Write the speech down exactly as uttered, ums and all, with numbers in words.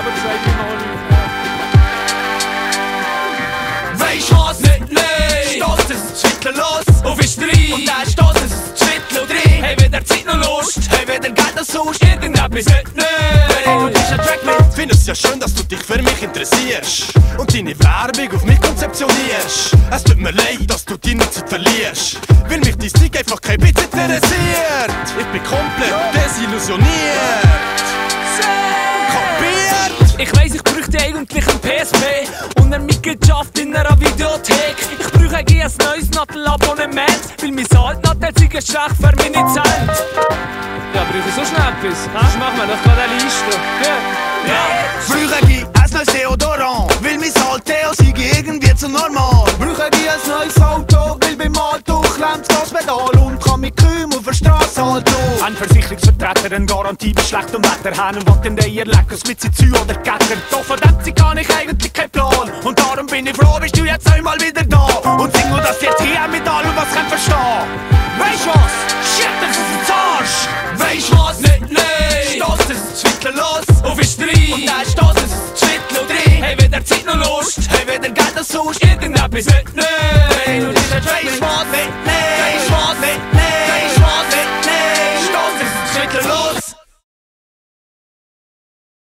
aber sag mir mal nicht. Weisst was? Nicht, nein! Stoss, es ist Schütteln los auf den Streit. Und dann stoss, es ist Schütteln und rein. Hey, wieder Zeit noch Lust, hey, wieder Geld noch Sucht. Irgendetwas nicht, nein! Hey, du bist ein Track mit. Find's ja schön, dass du dich für mich interessierst und deine Werbung auf mich konzeptionierst. Es tut mir leid, dass du deine Zeit verlierst, weil mich dein Zeug einfach kein bisschen interessiert. Ich bin komplett desillusioniert. Kapiert? Ich weiss, ich bräuchte eigentlich ein P S P und eine Mitgliedschaft in einer Videothek. Ich brauche eigentlich ein neues Nattel-Abonnement, weil mein Altnattel-Zeug ist schlecht für meine Zeit. Ja, brauche ich so schnell etwas? Sonst machen wir doch gerade eine Liste. Ja. Ja. Brauche ich ein neues Deodorant, weil mein Alt-Deo sei irgendwie zu normal. Brauche ich ein neues Auto, weil beim Auto klemmt das Pedal und kann mich kaum auf der Straße halten. Ein Versicherungsvertreter, eine Garantie bei schlechtem Wetter. Haben und den Eier lecker, mit sie Zü oder Ketter. Doch von dem sie gar nicht eigentlich keinen Plan. Und darum bin ich froh, bist du jetzt einmal wieder da. Und sing nur das jetzt hier mit allem, was ich verstehen. Weisst was? Shit, das ist ein Arsch. Weisst was? Nicht, nein! Stoss, es ist Schütteln los auf den Streit. Und dann stoss, es ist Schütteln und rein. Hey, wieder Zeit noch Lust, hey, wieder Geld noch Sucht. Irgendetwas nicht, nein!